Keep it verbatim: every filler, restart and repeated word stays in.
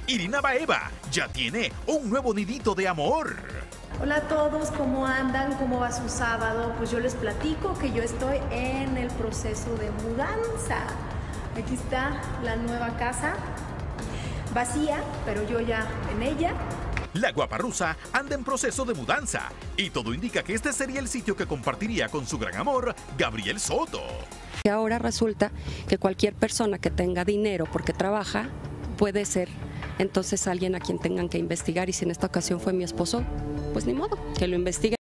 Irina Baeva ya tiene un nuevo nidito de amor. Hola a todos, ¿cómo andan? ¿Cómo va su sábado? Pues yo les platico que yo estoy en el proceso de mudanza. Aquí está la nueva casa, vacía, pero yo ya en ella. La guaparrusa anda en proceso de mudanza y todo indica que este sería el sitio que compartiría con su gran amor, Gabriel Soto. Y ahora resulta que cualquier persona que tenga dinero porque trabaja puede ser entonces alguien a quien tengan que investigar, y si en esta ocasión fue mi esposo, pues ni modo, que lo investigue.